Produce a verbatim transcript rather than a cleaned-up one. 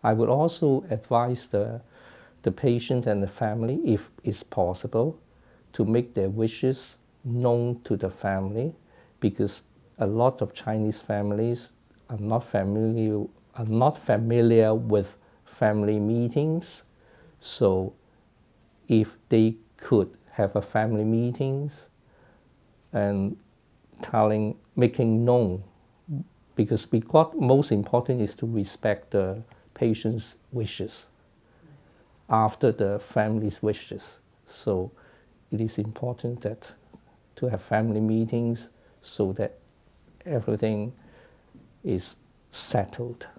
I would also advise the, the patient and the family, if it's possible, to make their wishes known to the family, because a lot of Chinese families are not familiar, are not familiar with family meetings. So if they could have a family meetings and telling, making known, because we got, most important is to respect the patient's wishes after the family's wishes. So it is important that to have family meetings so that everything is settled.